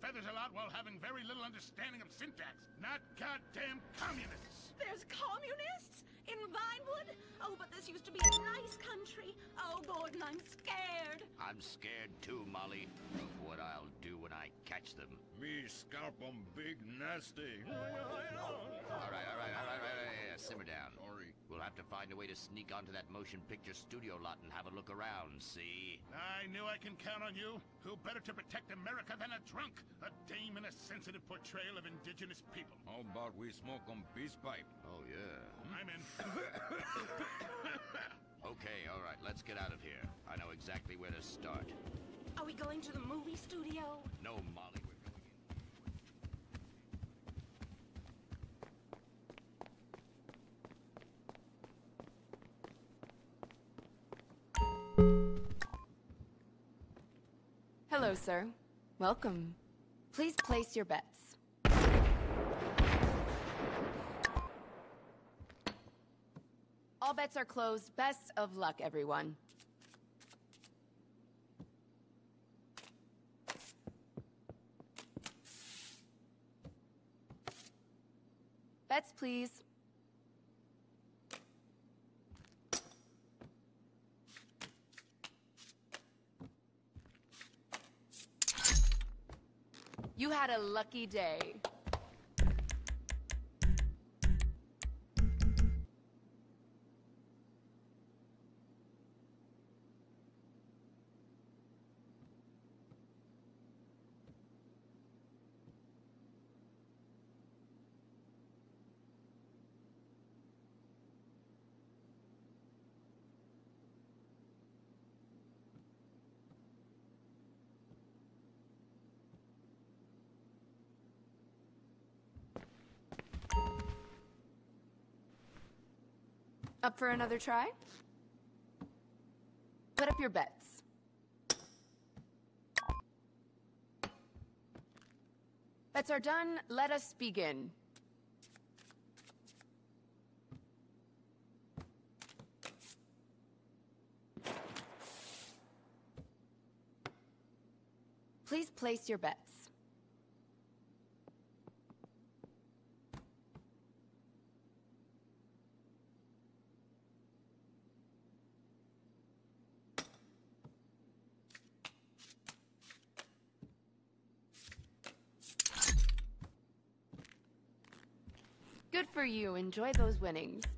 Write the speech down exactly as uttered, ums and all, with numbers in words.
feathers a lot while having very little understanding of syntax. Not goddamn communists. There's communists? In Vinewood? Oh, but this used to be a nice country. Oh, Gordon, I'm scared. I'm scared too, Molly, of what I'll do when I catch them. Me scalp 'em big nasty. All right, all right, all right, all right, all right. Simmer down. Sorry. We'll have to find a way to sneak onto that motion picture studio lot and have a look around, see? I knew I can count on you. Who better to protect America than a drunk? A dame in a sensitive portrayal of indigenous people. How about we smoke 'em peace pipe? Oh, yeah. I'm in. Okay, all right, let's get out of here. I know exactly where to start. Are we going to the movie studio? No, Molly, we're going in. Hello, sir. Welcome. Please place your bets. All bets are closed. Best of luck, everyone. Bets, please. You had a lucky day. Up for another try? Put up your bets. Bets are done. Let us begin. Please place your bets. Good for you. Enjoy those winnings.